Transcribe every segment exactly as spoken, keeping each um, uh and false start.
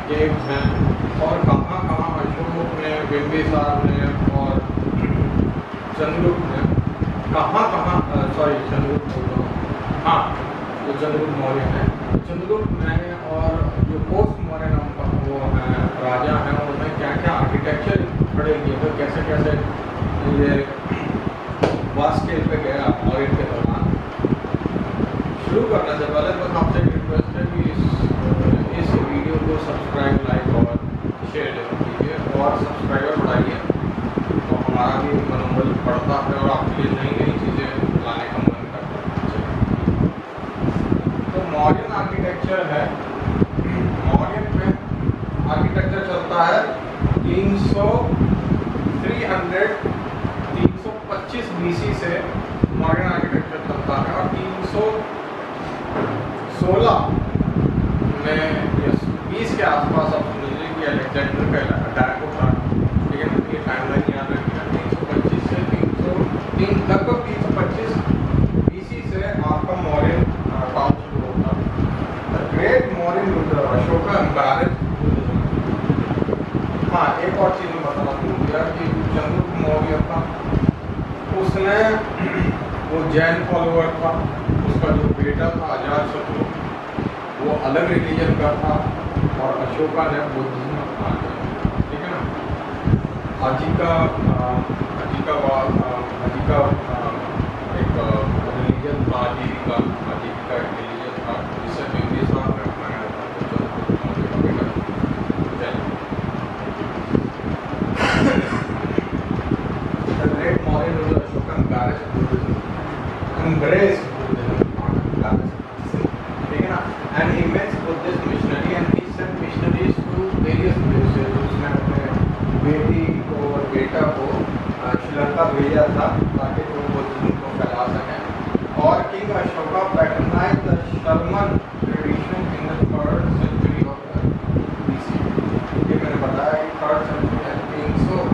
Caves हैं, और कहाँ कहाँ अशोक ने, बिंबिसार ने और चंद्रगुप्त ने कहाँ कहाँ, सॉरी चंद्रगुप्त बोल रहा हूँ, हाँ जो चंद्रगुप्त मौर्य हैं, चंद्रगुप्त ने और जो पोस्ट मौर्य नाम का वो है राजा हैं, उन्होंने क्या क्या आर्किटेक्चर खड़े किए थे, कैसे कैसे ये वास्ट स्केल पे गया मौर्य के दौरान। शुरू करने से पहले बस आपसे एक रिक्वेस्ट है कि इस इस वीडियो को सब्सक्राइब, लाइक और शेयर जरूर कीजिए, और सब्सक्राइबर बढ़ाइए तो हमारा भी मनोबल बढ़ता है और आपके लिए नई नई चीज़ें लाने का मन करता है। तो मौर्यन आर्किटेक्चर है, मौर्यन में आर्किटेक्चर चलता है तीन सौ थ्री हंड्रेड तीन सौ पच्चीस बीसी से मॉडर्न आर्किटेक्चर चलता है, और तीन सौ सोलह में बीस के आसपास आप समझ लीजिए कि अलेक्जेंडर का अटैक होता है, ठीक है। ये टाइमलाइन याद रखिए, तीन सौ पच्चीस से तीन सौ तीन लगभग तीन सौ पच्चीस बीसी से आपका मौर्यन काल शुरू होता है। The great Mauryan ruler Ashoka embarrassed. हाँ, एक और चीज़ मैं बताना भूल गया कि चंद्रगुप्त मौर्य था, उसने वो जैन फॉलोअर था, उसका जो बेटा था अजातशत्रु वो अलग रिलीजन का था, और अशोका ने बुद्धिज्म अपना लिया, ठीक है ना। अजिका अजिका अजिका एक रिलीजन था, आजीविका आजीविका एक रिलीजन था जिससे बिंबिसार ने अपनाया था, तो चंद्रगुप्त मौर्य का बेटा। The great Mauryan ruler Ashoka embraced Buddhism, embraced Buddhism, not embarrassed, ठीक है ना, and immense Buddhist missionary, and he sent missionaries to various places। उसने अपने बेटी को और बेटा को श्रीलंका भेजा था ताकि वो बुद्धिज्म को फैला सकें। और king Ashoka patronised the Shramana tradition in the third century of BC. ये मैंने बताया कि थर्ड सेंचुरी है, तीन सौ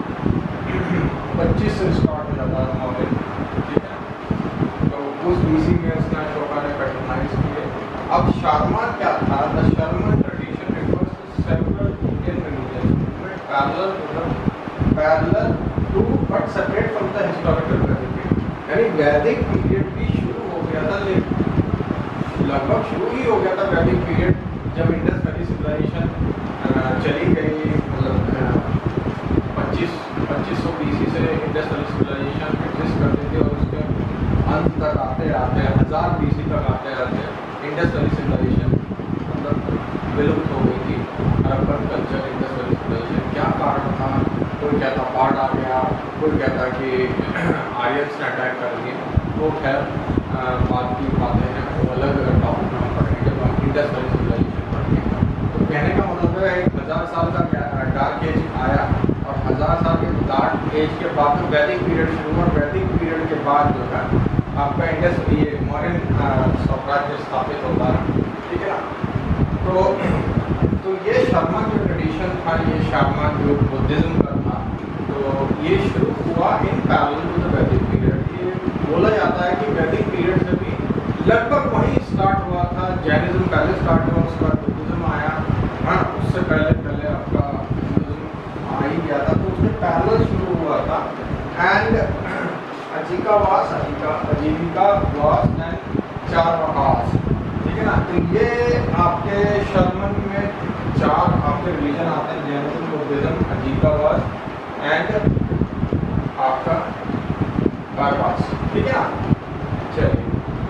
पच्चीस से स्टार्ट हो जाता है मॉडल, ठीक है। तो उस बीसी में उसने अशोका ने पैटर्नाइज किए। अब शर्मन क्या था? The Shramana tradition refers to several Indian religion parallel to the parallel to but separate from the historical Vedic period. यानी वैदिक पीरियड भी शुरू हो गया था, लेकिन लगभग शुरू ही हो गया था वैदिक पीरियड जब इंडस वैली सिविलाइजेशन चली गई, मतलब पच्चीस पच्चीस सौ बीसी से इंडस वैली सिविलाइजेशन एग्जिस्ट करती थी, और उसके अंत तक आते आते हज़ार बीसी तक आते आते इंडस वैली सिविलाइजेशन मतलब विलुप्त हो गई थी। Urban culture, Indus valley civilisation, क्या कारण था? कोई कहता बाढ़ आ गया, कोई कहता कि आर्यंस ने अटैक कर दिए, तो खैर बात की बातें हैं, वो अलग टॉपिक में हम पढ़ेंगे जब हम इंडस वैली सिविलाइजेशन पढ़ेंगे। तो कहने का मतलब है एक हज़ार साल का डार्क एज आया, और हज़ार साल के डार्क एज के बाद में वैदिक पीरियड शुरू हुआ, और वैदिक पीरियड के बाद जो है आपका इंडस ये मॉडर्न साम्राज्य स्थापित होता है, ठीक है ना। तो तो ये शर्मा जो ट्रेडिशन था, ये शर्मा जो बुद्धिज्म का था, तो ये शुरू हुआ in parallel to the Vedic period. ये बोला जाता है कि वैदिक पीरियड से भी लगभग वहीं स्टार्ट हुआ था, जैनिज्म पहले स्टार्ट हुआ, उसके बाद बुद्धिज्म आया, हाँ उससे पहले पहले आपका हिंदुज्म आ ही गया था, तो उसमें पैरेलल शुरू हुआ था। एंड अजिका वास अजिका अजीविका वास एंड चारवाकास, ठीक है ना। तो ये आपके शर्मन में चार आपके रिलीजन आते हैं, जैनिज्म, बुद्धिज्म, अजीका वास एंड आपका कारवास, ठीक है ना। चलिए,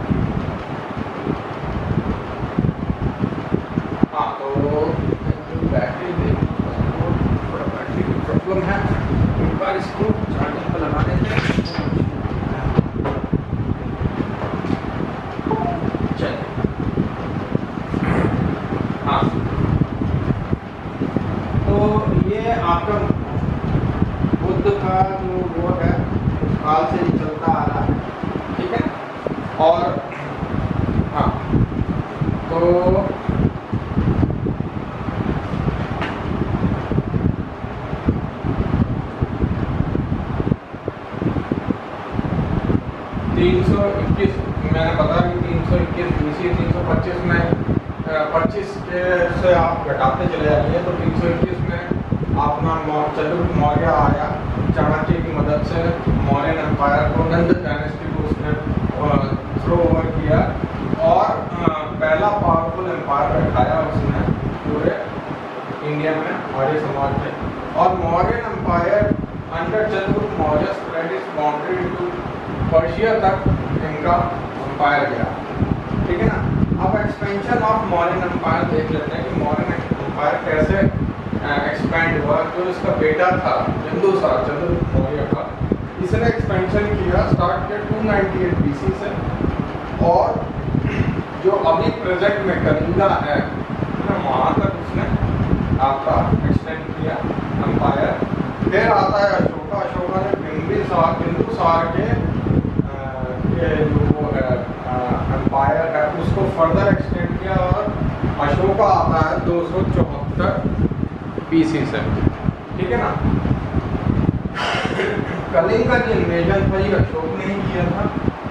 हाँ तो बैटरी देख थोड़ा बैटरी की प्रॉब्लम है, एक बार इसको चार्जिंग पर लगा देते हैं। चलिए, हाँ तो ये आपका बुद्ध का जो वो है उस काल से ही चलता आ रहा है, ठीक है। और हाँ तो तीन सौ इक्कीस मैंने बताया कि तीन सौ इक्कीस बीसी तीन सौ पच्चीस में पच्चीस के से आप घटाते चले जाएंगे तो तीन सौ इक्कीस में अपना चंद्रगुप्त मौर्य आया। चाणक्य की मदद से मौर्यन एम्पायर को, नंद डायनेस्टी को उसने थ्रो ओवर किया और पहला पावरफुल एम्पायर बैठाया उसने पूरे इंडिया में, आर्य समाज में। और Mauryan empire under Chandragupta Maurya spread its boundary to Persia तक इनका एम्पायर गया, ठीक है ना। अब एक्सपेंशन ऑफ मौर्यन एम्पायर देख लेते हैं कि मौर्यन एम्पायर कैसे एक्सपेंड हुआ। जो इसका बेटा था बिंदुसार, चंद्रगुप्त मौर्य का, इसने एक्सपेंशन किया स्टार्ट किया टू नाइंटी एट बीसी से, और जो अभी प्रेजेंट में कलिंगा है वहाँ तक उसने आपका एक्सटेंड किया एम्पायर। फिर आता है अशोका। अशोका ने बिंदुसार बिंदुसार के, के जो वो है एम्पायर है उसको फर्दर एक्सटेंड किया, और अशोका आता है दो सौ चौहत्तर बीसी से, ठीक है ना। कलिंग का जो इन्वेजन था ये अशोक ने ही किया था,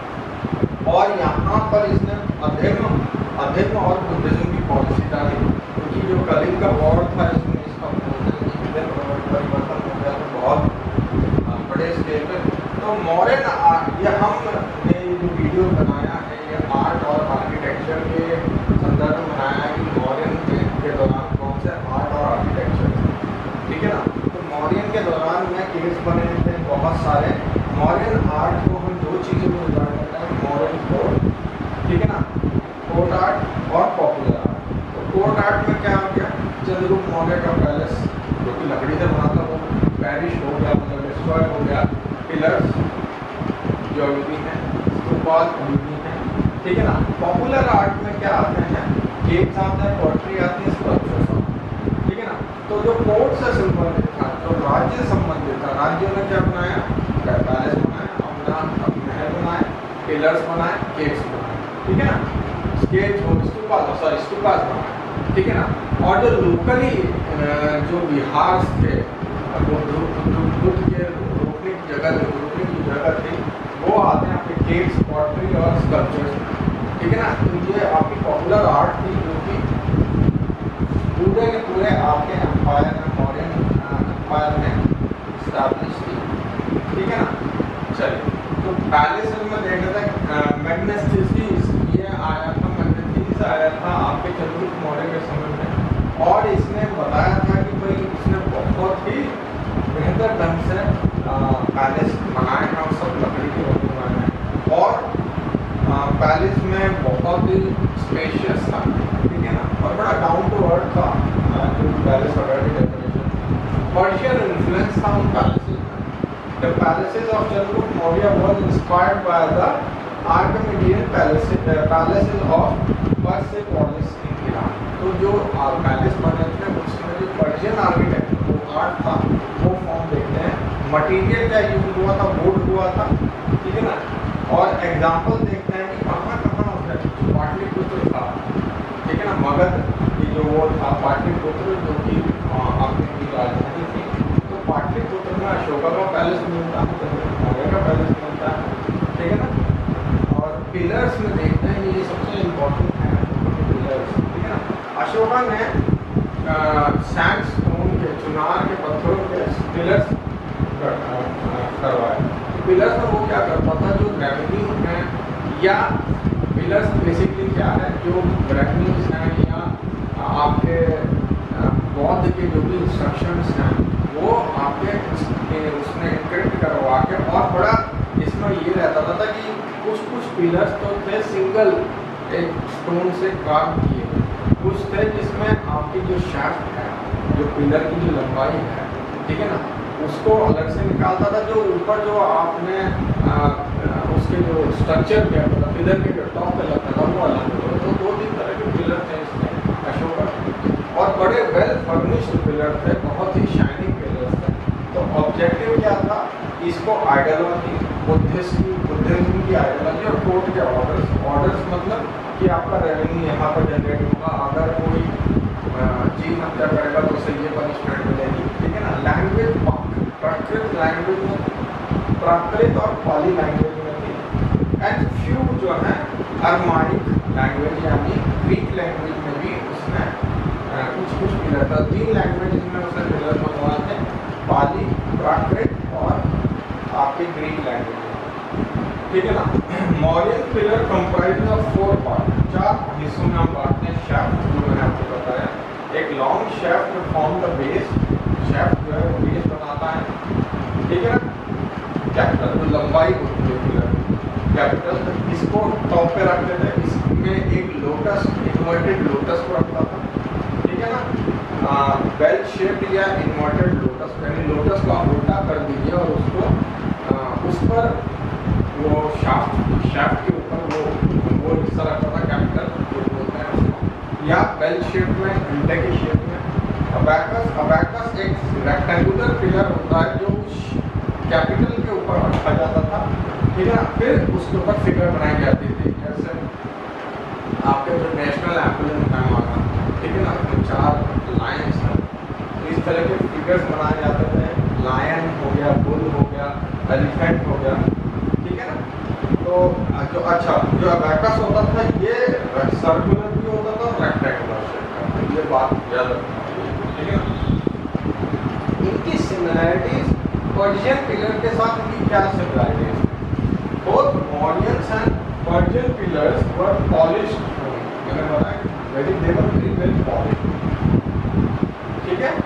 और यहाँ पर इसने अध्ययन अध्ययन और बुद्धिज्म की पॉलिसी डाली, क्योंकि जो कलिंग का वॉर था इसमें इसका परिवर्तन हो गया तो बहुत बड़े स्केल पे। तो मॉडर्न आर्ट, ये हमने जो वीडियो बनाया है ये आर्ट और आर्किटेक्चर के संदर्भ में बनाया है कि मॉडर्न के दौरान कौन से आर्ट और आर्किटेक्चर, ठीक है ना। तो मॉडर्न के दौरान में केस बने थे बहुत सारे। मॉडर्न आर्ट को हम दो चीज़ों में डिवाइड करते हैं, मॉडर्न कोड, ठीक है ना, कोड आर्ट और पॉपुलर आर्ट। तो कोड आर्ट में क्या हो गया, चंद्रगुप्त मौर्य का पैलेस जो कि लकड़ी से बना था वो पैरिश हो गया, मतलब डिस्ट्रॉय हो गया। पिलर्स जो अभी भी हैं, स्तूपास अभी भी हैं, ठीक है ना। पॉपुलर आर्ट में क्या आते हैं, केक्स आते हैं, पोएट्री आती है, स्कल्पचर्स आते हैं, ठीक है ना। तो जो कोड से संबंधित था, जो राज्य संबंधित था, राज्यों ने क्या बनाया, पैलेस बनाया, अपना महल बनाए, पिलर्स बनाए, केक्स बनाए, ठीक है ना। स्केच हो स्तूपास सॉरी स्तूपास बनाए, ठीक है ना। और जो लोकली जो बिहार थे, बुद्ध के रोकने की जगह रोकने की जगह थी, वो आते हैं आपके केक्स, पॉटरी और स्कल्पचर्स, ठीक है ना। तो ये आपकी पॉपुलर आर्ट थी जो कि पूरे के पूरे आपके एम्पायर में, मॉडर्न एम्पायर में स्टैब्लिश थी, ठीक है ना। चलिए, तो पैलेस में देखा था मैग्नस ये आया था, मैग्नेटिस आया था आपके चंद्रगुप्त मौर्य के समय में, और इसने बताया था कि भाई इसने बहुत ही बेहतर ढंग से पैलेस बनाए हैं और सब लकड़ी के बने बनाए हैं, और पैलेस में बहुत ही स्पेशियस था, ठीक है ना, और बड़ा डाउन टू अर्थ था जो पैलेस वगैरह की डेकोरेशन। पर्शियन इन्फ्लुएंस था उन पैलेसेस में। The palaces of Chandragupta Maurya was inspired by the आर्किमिडियन palaces palaces of Persepolis in Iran. तो जो पैलेस बने थे उसमें जो पर्शियन आर्किटेक्चर जो आर्ट था वो फॉर्म देखते हैं। मटीरियल क्या यूज हुआ था, वुड हुआ था, ठीक है ना। और एग्जाम्पल देखते हैं कि कहाँ कहाँ होता है। पाटलिपुत्र था, ठीक है ना, मगध की जो वो था पाटलिपुत्र जो कि आपने की राजधानी थी, तो पाटलिपुत्र में अशोका का पैलेस मिलता है, चंद्रगुप्त मौर्य का पैलेस मिलता है, ठीक है ना। और पिलर्स में देखते हैं ये सबसे इम्पोर्टेंट है पिलर्स, ठीक है ना। अशोका ने सैंडस्टोन के, चुनार के पत्थरों के पिलर्स करवाए। पिलर्स में वो क्या करता था, जो रेवेन्यू है या पिलर्स बेसिकली क्या है, जो रेवेन्यूज हैं या आपके बौद्ध के जो भी इंस्ट्रक्शंस हैं वो आपके उसने इंक्रिप्ट करवा के, और बड़ा इसमें ये रहता था, था कि कुछ कुछ पिलर्स तो थे सिंगल एक स्टोन से कार्व किए, कुछ थे जिसमें आपकी जो शाफ्ट है, जो पिलर की जो लंबाई है, ठीक है ना, उसको अलग से निकालता था। जो ऊपर जो आपने आ, उसके जो स्ट्रक्चर क्या था, पिलर के टॉप पे लगता था वो अलग होता था। तो दो तीन तरह के पिलर थे इसमें अशोका, और बड़े वेल फर्निश्ड पिलर थे, बहुत ही शाइनिंग पिलर थे। तो ऑब्जेक्टिव क्या था, इसको आइडियोलॉजी, बुद्धिज्म बुद्धिज्म की आइडियोलॉजी और कोर्ट के ऑर्डर्स ऑर्डर्स मतलब कि आपका रेवेन्यू यहाँ पर जनरेट होगा, अगर कोई जीव हत्या करेगा तो उसे ये पनिशमेंट मिलेगी, ठीक है ना। लैंग्वेज प्राकृत लैंग्वेज में, प्राकृत और पाली लैंग्वेज में थी, एंड फ्यू जो है अरमाइक लैंग्वेज यानी ग्रीक लैंग्वेज में भी कुछ पिलर था, तीन लैंग्वेज में उसने पिलर बनवाए थे, पाली, प्राकृत और आपके ग्रीक लैंग्वेज, ठीक है ना। Mauryan pillar comprise of four part, चार हिस्सों में हम बांटते हैं शैफ्ट, जो मैंने आपको बताया। एक लॉन्ग शैफ्ट में फॉर्म द बेस, शैफ्ट जो है बेस बनाता है, ठीक है ना। कैपिटल जो लंबाई होती है पिलर, कैपिटल इसको टॉप पे रख देते हैं, इसमें एक लोटस, इन्वर्टेड लोटस को रखता था, ठीक है ना। बेल शेप्ड या इन्वर्टेड लोटस, यानी लोटस को आप उल्टा कर दीजिए और उसको आ, उस पर वो शाफ्ट शाफ्ट के ऊपर वो वो हिस्सा रखता था, कैपिटल जो बोलते हैं उसको, या बेल शेप में, घंटे की शेप में। अबैकस, अबैकस एक रेक्टेंगुलर पिलर होता है जो कैपिटल के ऊपर रखा जाता था, ठीक है ना। फिर उसके ऊपर फिगर बनाई जाती थी, जैसे आपके जो नेशनल एम्बलम है हमारा, ठीक है ना, तो चार लायंस हैं, तो इस तरह के फिगर्स बनाए जाते थे। लायन हो गया, बुल हो गया, एलिफेंट हो गया, ठीक है ना। तो जो अच्छा जो अबैकस होता था ये सर्कुलर भी होता था, रेक्टेंगुलर शेप का, तो ये बात याद रखना, ठीक है ना। इनकी सिमिलैरिटीज पर्शियन पिलर के साथ इनकी क्या similarities? Both Mauryans and Persian pillars were polished, मैंने बताया very they were very well polished, ठीक है।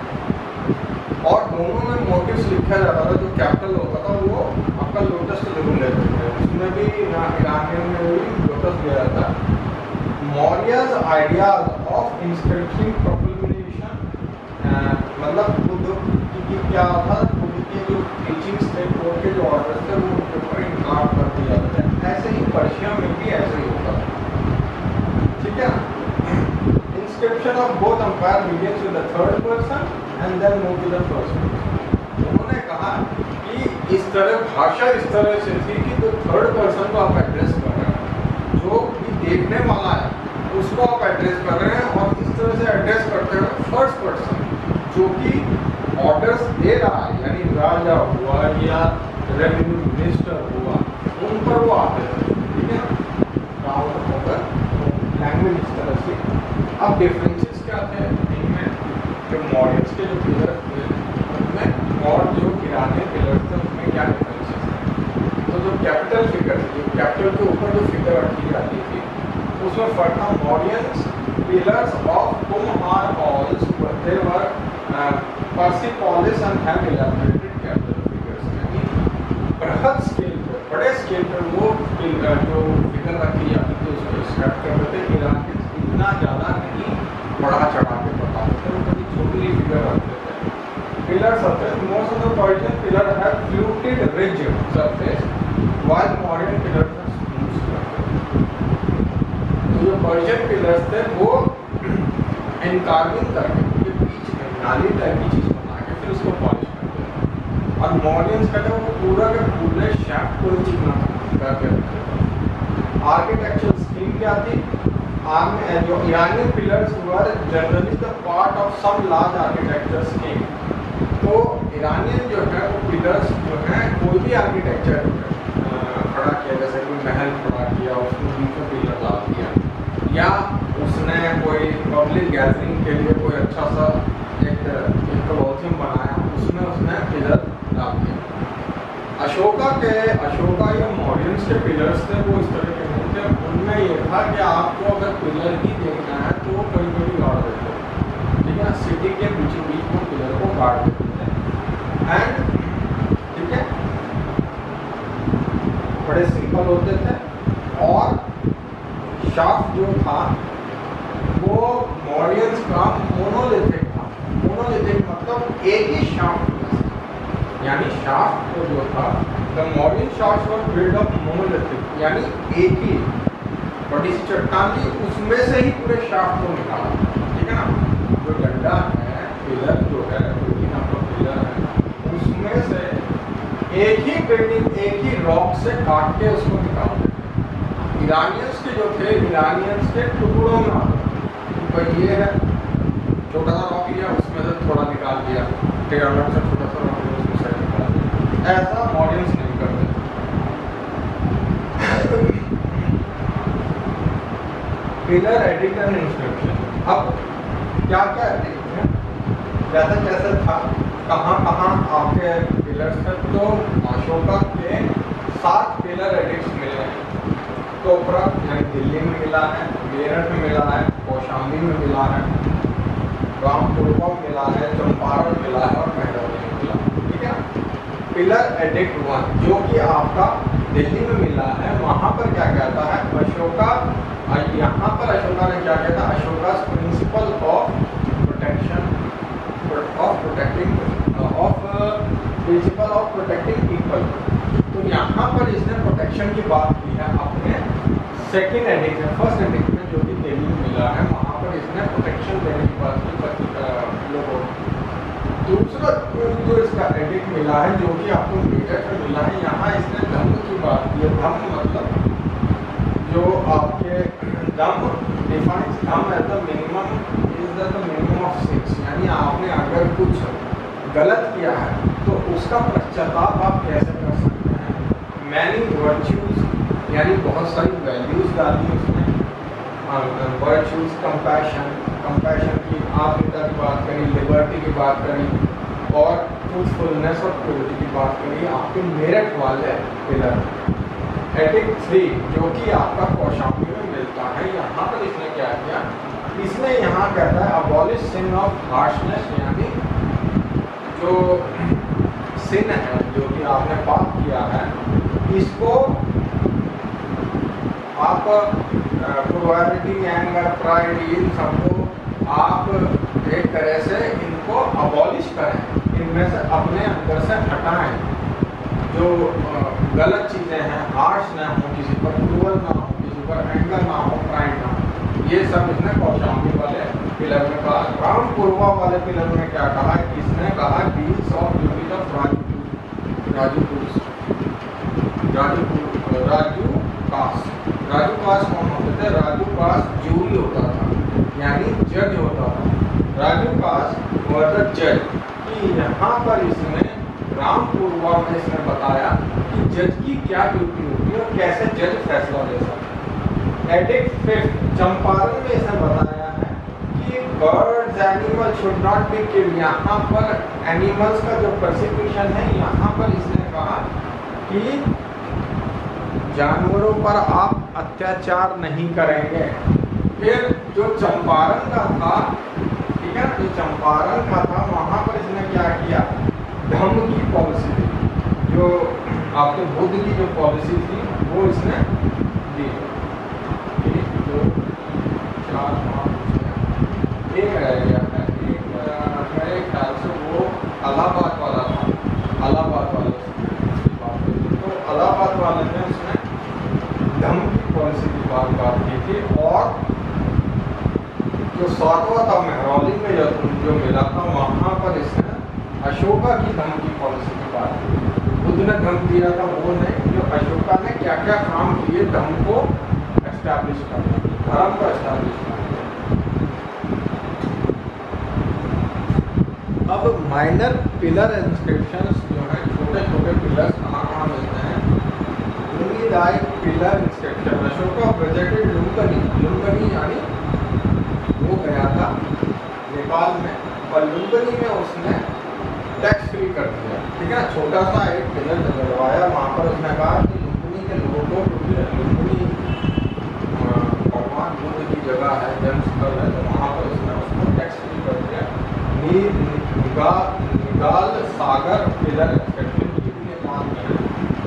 और दोनों में मोटिव्स लिखा जाता था, जो कैपिटल होता था वो आपका लोटस के जरूर लेते थे, उसमें भी ईरानियन में भी लोटस लिया जाता है। Mauryas ideas of inscription proclamation, मतलब बुद्ध की क्या था, बुद्ध की जो टीचिंग्स थे, कोर्ट के जो ऑर्डर्स थे, वो उनके ऊपर इनकार कर दिया जाता है। ऐसे ही पर्शिया में भी ऐसे ही होता था, ठीक है ना। Inscription of both empire begins with the third person and then move to the first person। उन्होंने कहा कि इस तरह भाषा इस तरह से थी कि जो थर्ड पर्सन को आप एड्रेस कर रहे हैं, जो भी देखने वाला है उसको आप एड्रेस कर रहे हैं, और इस तरह से एड्रेस करते हैं फर्स्ट पर्सन जो कि ऑर्डर्स दे रहा है, यानी राजा हुआ या रेवेन्यू मिनिस्टर हुआ, उन पर वो आते थे, ठीक है ना, राउंड होकर लैंग्वेज इस तरह से। अब डिफरेंसेस क्या थे इनमें, जो मॉडर्न्स के जो पिलर्स थे उनमें और जो ईरानी पिलर्स थे उनमें क्या डिफरेंसेस थे? तो जो कैपिटल फिगर थी, कैपिटल के ऊपर जो फिगर रखी जाती थी उसमें फर्क था। Moderns pillars of Kumhrar halls they were Persepolis and have elaborated capital figures, यानी बृहद स्केल पर, बड़े स्केल पर वो जो फिगर रखी जाती थी उसको स्क्रैप करते थे। ईरान के इतना ज़्यादा नहीं बढ़ा चढ़ा के बताते थे, वो कभी छोटी फिगर रखते थे। Pillar surface, most of the Persian pillar have fluted ridge surface while modern pillars are smooth surface. तो जो पर्शियन पिलर्स थे वो एनकार्विंग करके उनके बीच में नाली टाइप की चीज़ बना के फिर उसको पॉलिश करते थे, और मॉडर्न्स का जो पूरा के पूरे शैफ्ट को चिकना करके रखते थे। आर्किटेक्चरल स्कीम क्या थी? आर्म जो ईरानी pillars were generally the part of some large architecture scheme. तो ईरानियन जो है वो पिलर्स जो हैं कोई भी आर्किटेक्चर खड़ा किया, जैसे कोई महल खड़ा किया उसमें बीच में पिलर डाल दिया, या उसने कोई पब्लिक गैदरिंग के लिए कोई अच्छा सा एक क्लोथिंग बनाया उसमें उसने पिलर डाल दिया। अशोका के अशोका या मौर्यंस के पिलर्स थे वो इस तरह के नहीं थे, उनमें ये था कि आपको अगर पिलर ही देखना है तो वो कभी कभी गाड़ देते थे, ठीक है, सिटी के बीचों बीच वो पिलर को गाड़ देते थे। एंड ठीक है, बड़े सिंपल होते थे, और शाफ्ट जो था वो मॉर्यंस का मोनोलिथिक था। मोनोलिथिक मतलब एक ही शाफ्ट, यानी शाफ्ट को जो था the modern shafts were build up monolithic, यानी एक ही बड़ी सी चट्टान थी उसमें से ही पूरे शाफ्ट को निकाला, ठीक है ना। जो डंडा है, पिलर जो है, बिल्डिंग आपका पिलर है, उसमें से एक ही बिल्डिंग एक ही रॉक से काट के उसको निकाल देते। ईरानियंस के जो थे, ईरानियंस के टुकड़ों में आता, ये है छोटा सा रॉक लिया उसमें से थोड़ा निकाल दिया, फिर अलग से छोटा सा रॉक लिया उसमें से निकाल दिया। ऐसा मॉडर्न्स नहीं करते। पिलर एडिट एंड इंस्क्रिप्शन, अब क्या क्या जैसे जैसे था कहाँ कहाँ आपके पिलर्स थे, तो अशोका के सात पिलर एडिक्ट्स मिले हैं। तो उपरोक्त यानी दिल्ली में मिला है, मेरठ में मिला है, कौशाम्बी में मिला है, रामपुरवा में मिला है, चंपारण मिला है और महरौली में मिला। ठीक है, पिलर एडिक्ट वन जो कि आपका दिल्ली में मिला है, वहाँ पर क्या कहता है अशोका, यहाँ पर अशोका ने क्या कहता है, Ashoka principle of protection of protecting of principle of protecting people. तो यहाँ पर इसने प्रोटेक्शन की बात की है अपने सेकेंड एडिक्ट में। फर्स्ट एडिक्ट में जो कि दिल्ली में मिला है, वहाँ पर इसने प्रोटेक्शन देने की बात की लोगों को। दूसरा जो इसका एडिक्ट मिला है जो कि आपको मेरठ में मिला है, यहाँ इसने धम्म की बात की है। धम्म मतलब जो आपके Dhamma defines Dhamma as the minimum is the minimum of six, यानी आपने अगर कुछ गलत किया है तो उसका पश्चाताप आप कैसे कर सकते हैं। मैनी वर्च्यूज यानी बहुत सारी वैल्यूज डाली उसमें, वर्च्यूज कंपैशन, कंपैशन की आप पिता की बात करी, लिबर्टी की बात करी और ट्रूथफुलनेस और प्योरिटी की बात करी आपके मेरठ वाले पिलर। एडिक्ट थ्री जो कि आपका कौशाम्बी में मिलता है, यहाँ पर इसने क्या किया, इसने यहाँ कहता है अबॉलिश सिन ऑफ हार्शनेस, यानी जो सिन है जो कि आपने पाप किया है इसको आप क्रुएलिटी, एंगर, प्राइड, इन सबको आप एक तरह से इनको अबॉलिश करें, इनमें से अपने अंदर से हटाएं। जो गलत चीज़ें हैं, हार्श ना हो किसी पर, क्रूअल ना हो किसी पर, एंगर ना हो, प्राइड ना हो, ये सब इसने कौशाम्बी वाले पिलर में कहा। रामपुरवा वाले पिलर में क्या कहा, इसने कहा deals of duties of Raju Raju Raju Rajukas. Rajukas कौन होते थे, राजू कास जूरी होता था, यानी जज होता था। राजू कास वॉज द जज। कि यहाँ पर इसने रामपुरवा में इसने बताया कि जज की क्या ड्यूटी होती है और कैसे जज फैसला ले सकते हैं। एडिक्ट फिफ्थ चंपारण में इसने बताया है कि birds animal should not be killed. यहाँ पर एनिमल्स का जो परसिक्यूशन है, यहाँ पर इसने कहा कि जानवरों पर आप अत्याचार नहीं करेंगे। फिर जो चंपारण का था, ठीक है, जो चंपारण का था वहाँ पर इसने क्या किया, धम्म की पॉलिसी थी, जो आपके बुद्ध की जो पॉलिसी थी वो इसने दी। एक दो चार पाँच एक रह गया है, एक मेरे ख्याल से वो इलाहाबाद वाला था, इलाहाबाद वाले उसकी बात की। तो इलाहाबाद वाले ने उसने धम्म की पॉलिसी की बात बात की थी। और जो सातवां था महरौली में जो, जो मिला था, वहाँ पर इसने अशोका की धम्म की पॉलिसी की बात की। बुद्ध ने धम्म दिया था वो नहीं, जो अशोका ने क्या क्या काम किए धम्म को एस्टैब्लिश करने, धर्म को एस्टैब्लिश करने। अब माइनर पिलर इंस्क्रिप्शंस जो है, छोटे छोटे पिलर्स कहाँ कहाँ मिलते हैं। Rummindei pillar inscription, Ashoka presented Lumbini, Lumbini यानी वो गया था नेपाल में और लुंगनी में उसने टैक्स फ्री कर दिया। ठीक है, छोटा सा एक पिलर लगवाया, वहाँ पर उसने कहा कि लुंगनी के लोगों को, लुंगनी भगवान बुद्ध की जगह है, जन्मस्थल है, तो वहाँ पर उसने उसको टैक्स फ्री कर दिया। निगाल निगाल सागर पिलर इंस्क्रिप्शन की भी नेपाल में है।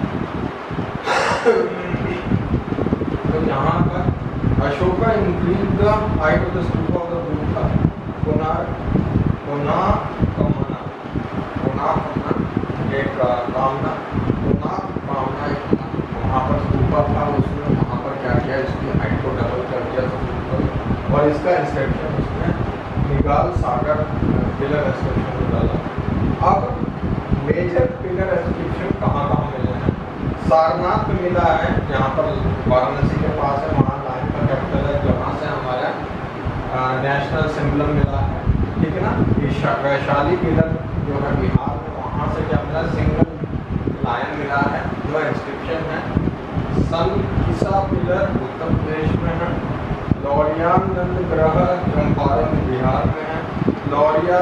तो यहाँ पर Ashoka increase the height of the stupa of the Buddha, कोनार कोना कमना कोना कमना एक कामना, कोना कामना एक वहाँ पर स्तूपा था, उसने वहाँ पर क्या किया, इसकी हाइट को डबल कर दिया स्तूप, और इसका इंस्क्रिप्शन उसने निगाल सागर पिलर इंस्क्रिप्शन डाला। अब मेजर पिलर इंस्क्रिप्शन कहाँ कहाँ मिले हैं, सारनाथ में मिला है, यहाँ पर वाराणसी के पास है, वहाँ लाइन का कैपिटल है, जहाँ से हमारा नेशनल सिम्बल मिला है। ठीक है ना, वैशाली पिलर जो है बिहार में, वहाँ से क्या मिला, सिंगल लायन मिला है जो इंस्क्रिप्शन है। सन किसा पिलर उत्तर प्रदेश में है। लौरियान नंद ग्रह चंपारण बिहार में है। लौरिया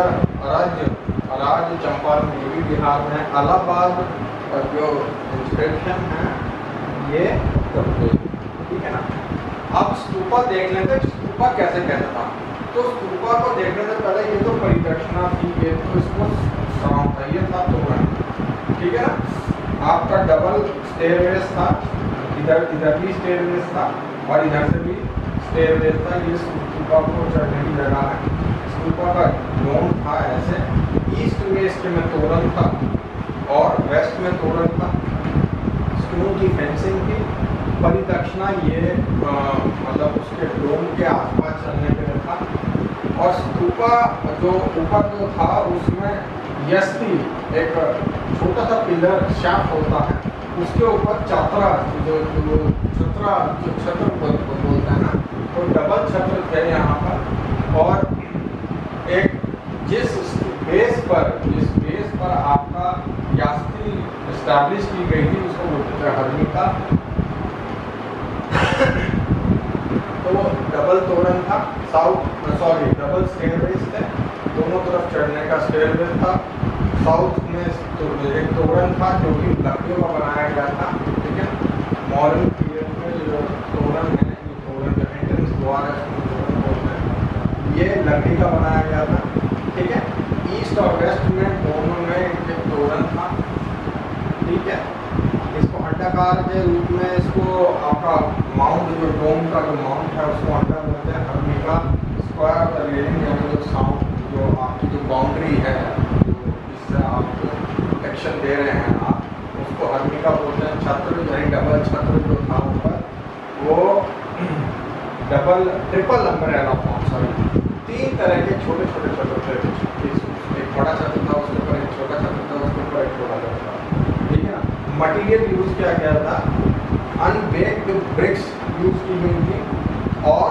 अराज्य अराज्य चंपारण ये भी बिहार में है। इलाहाबाद जो इंस्क्रिप्शन है ये उत्तर प्रदेश, ठीक है ना। अब स्तूपा देख लेते हैं, स्तूपा कैसे कहता था। तो स्तूपा को देखने से पहले ये तो परिदक्षिणा थी, ये तो इसको सराउंड था, ये था तोरण, ठीक है ना। आपका डबल स्टेयरवेस था, इधर इधर भी स्टेयरवेस था और इधर से भी स्टेयरवेस था। ये स्तूपा को चढ़ने की जगह है। स्तूपा का डोम था ऐसे, ईस्ट वेस्ट में तोरण था और वेस्ट में तोरण था। स्टोन की फेंसिंग थी। परिदक्षिणा ये आ, मतलब उसके डोम के आसपास चलने के लिए था। और स्तूपा जो ऊपर जो था उसमें यस्ती एक छोटा सा पिलर शाफ्ट होता है, उसके ऊपर छात्रा जो जो छत्रा जो छत्र बोलते हैं ना, तो डबल छत्र थे यहाँ पर। और एक जिस बेस पर जिस बेस पर आपका यास्ती इस्टेब्लिश की गई थी उसको बोलते थे हर्मिका। तो वो डबल तोरण था, साउथ सॉरी डबल स्टेयरवेस थे, दोनों तरफ चढ़ने का स्टेयरवेस था। साउथ में तो एक तोरण था जो कि लकड़ियों का बनाया गया था, ठीक है। मॉडर्न पीरियड में जो तोरण है, ये तोरण जो एंट्रेंस द्वार है उसको तोरण बोलते हैं, ये लकड़ी का बनाया गया था, ठीक है। ईस्ट और वेस्ट में दोनों में एक तोरण था, ठीक है। इसको अंडाकार के रूप में इसको आपका माउंट जो डोम का जो माउंट है उसको अंडा बोलते हैं। हर्मिका स्क्वायर द रेलिंग यानी जो साउंड जो आपकी जो बाउंड्री है जिससे आप प्रोटेक्शन दे रहे हैं आप, उसको हर्मिका बोलते हैं। छत्र यानी डबल छत्र जो था ऊपर वो double triple umbrella form, sorry तीन तरह के छोटे छोटे छत्र थे। एक बड़ा छत्र था, उसके ऊपर एक छोटा छत्र था, उसके ऊपर एक छोटा छत्र था, ठीक है ना। मटीरियल यूज किया गया था, अनबेक्ड ब्रिक्स यूज की गई थी। और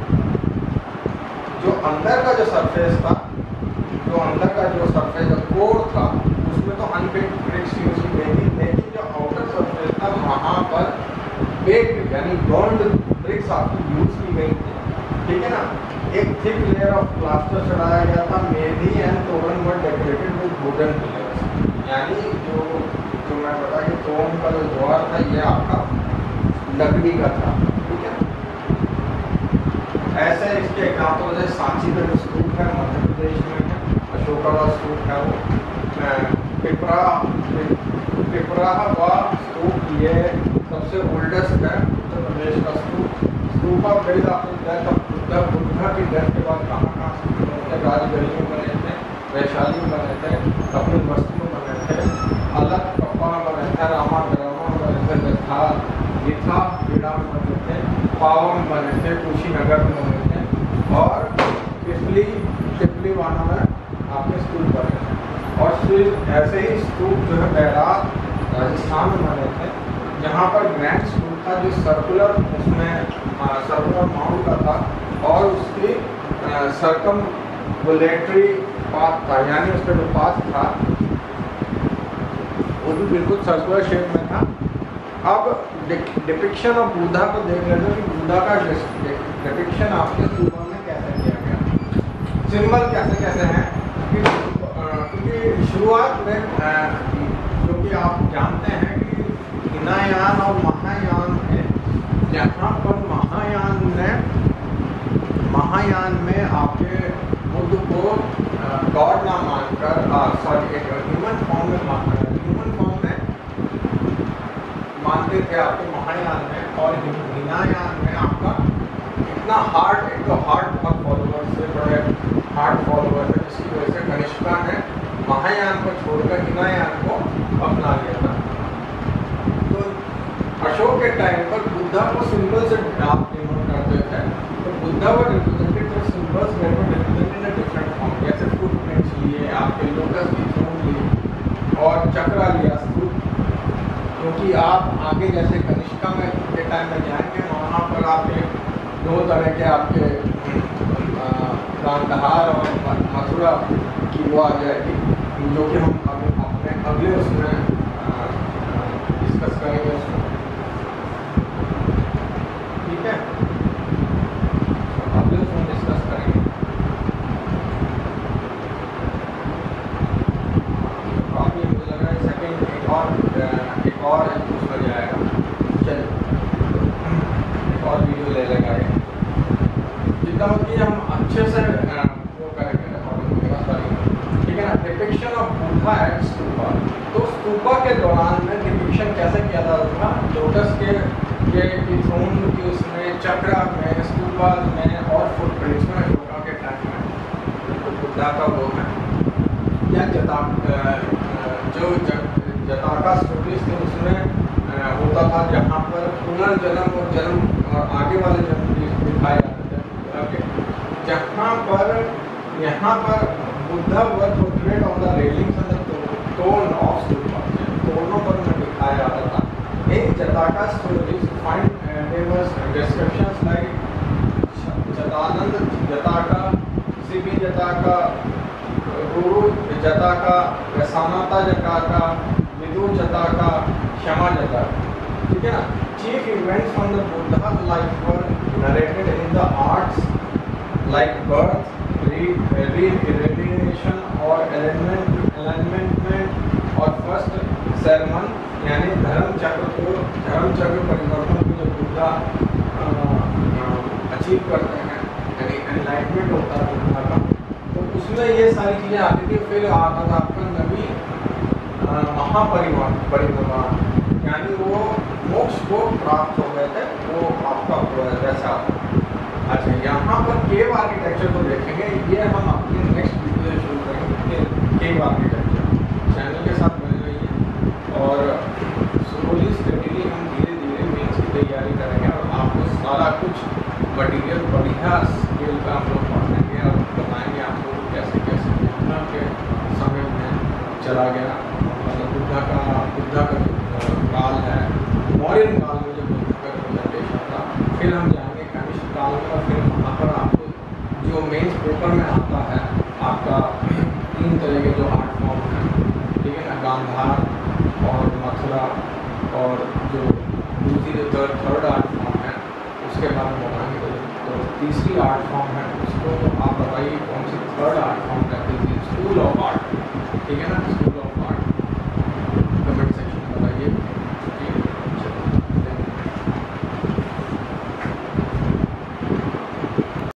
जो अंदर का जो सरफेस था, जो अंदर का जो सरफेस जो कोर था उसमें तो अनबेक्ड ब्रिक्स यूज की गई थी, लेकिन जो आउटर सरफेस था वहाँ पर बेक्ड यानी बर्न्ड ब्रिक्स आपकी यूज की गई थी, ठीक है ना। एक थिक लेयर ऑफ प्लास्टर चढ़ाया गया था। Medhi and torana were decorated with wooden pillars, यानी जो जो मैं बता कि तोरण का जो द्वार था ये आपका लकड़ी का था, ठीक है। ऐसे इसके एग्जाम्पल है सांची का जो स्तूप है मध्य प्रदेश में है, अशोका का स्तूप है वो। पिपरा पिपरा व स्तूप ये सबसे ओल्डेस्ट है उत्तर प्रदेश का stupa. Stupa of build after death of Buddha, Buddha की डेथ के बाद कहाँ कहाँ स्तूप बने थे? राजगढ़ी में बने थे, वैशाली में बने थे, कपिल वस्तु में बने थे, अलग कप्पा में बने थे, रामाग्रामा में बने थे, था गीथा पीड़ा में बने थे, पावा में बने थे, कुशीनगर में बने थे और पिपली पिपली वाना में आपके स्तूप बने थे। और फिर ऐसे ही स्तूप जो है बैराग राजस्थान में बने थे, जहाँ पर ग्रैंड स्तूप था जो सर्कुलर उसमें सर्कुलर माउंट का था और उसकी सर्कमवुलेटरी पाथ था, यानी उसका जो पाथ था वो भी बिल्कुल सर्कुलर शेप में था। अब डिपिक्शन ऑफ बुद्धा को देख लेते हैं कि बुद्धा का डिपिक्शन आपके स्तूपों में कैसे किया गया, सिंबल कैसे कैसे हैं। क्योंकि शुरुआत में जो कि आप जानते हैं कि हिनायान और महायान है, यहाँ पर महायान में महायान में आपके बुद्ध को गॉड ना मानकर, सॉरी एक ह्यूमन फॉर्म में ह्यूमन फॉर्म में मानते थे आपके महायान में। और हिनायान में आपका इतना हार्ड, एक तो हार्ड और फॉलोअर्स से बड़े हार्ड फॉलोअर्स है, जिसकी वजह से कनिष्का ने महायान को छोड़कर हिनायान को अपना लिया था। तो अशोक के टाइम पर बुद्धा को सिंबल से आप डिनोट करते थे, तो Buddha were represented the symbols that were represented in a different form, जैसे फुटप्रिंट्स लिए आपके, लोटस की थ्रोन लिए और चक्रा लिया स्तूप। क्योंकि आप आगे जैसे कनिष्का में के टाइम में जाएंगे, वहाँ पर आपके दो तरह के आपके गांधार और मथुरा की वो आ जाएगी, जो कि हम अपने अगले उसमें डिस्कस करेंगे उसको, ठीक है। अगले उसमें डिस्कस करेंगे। किया जाता था लोटस के के की थ्रोन की उसमें चक्र में स्तूपाद में और फुटप्रिंट्स में अशोका के टाइम में तो बुद्धा का वो है या जता जो जताका स्टोरीज थे उसमें होता था जहाँ पर पुनर्जन्म और जन्म और आगे वाले जन्म दिखाए जाते थे। जहाँ पर यहाँ पर Buddha were portrait on the railings and the tone of stupas, टोनों पर में दिखाया जाता था। In Jataka stories find endeavours descriptions like Jatananda Jataka, Sibi Jataka, Guru Jataka, रसानाता जताका, विदु जताका, क्षमा जताका। ठीक है ना। Chief events from the Buddha's life were narrated in the arts like birth, re-reincarnation or alignment alignment और फर्स्ट sermon, यानी धर्म चक्र को धर्म चक्र परिवर्तन को जो बुद्धा अचीव करते हैं यानी एनलाइटमेंट होता है बुद्धा का, तो उसमें ये सारी चीज़ें आती थी। फिर आता था आपका नबी महापरिवार परिवार यानी वो मोक्ष को प्राप्त हो गए थे, वो आपका वैसा। अच्छा, यहाँ पर केव आर्किटेक्चर को देखेंगे, ये हम अपनी नेक्स्ट वीडियो से शुरू करेंगे। केव आर्किटेक्चर चैनल के साथ बने रहिए और स्लोली स्टेडीली हम धीरे धीरे मेंस की तैयारी करेंगे और आपको सारा कुछ मटीरियल बढ़िया स्केल का हम लोग पढ़ेंगे और बताएंगे आपको कैसे कैसे बुद्धा के समय में चला गया, मतलब बुद्धा का बुद्धा का काल है, मौर्यन काल में जो बुद्ध का प्रेजेंटेशन था। फिर हम जाएंगे कनिष्क काल में और फिर वहाँ पर आपको जो मेंस पेपर में आता है आपका तीन तरह के जो आर्ट फॉर्म हैं, ठीक है ना, गांधार और मथुरा और जो दूसरी जो थर्ड थर्ड आर्ट फॉर्म है उसके बारे में बताएंगे। तो तीसरी आर्ट फॉर्म है उसको आप बताइए कौन सी थर्ड आर्ट फॉर्म कहते हैं, स्कूल ऑफ आर्ट, ठीक है ना।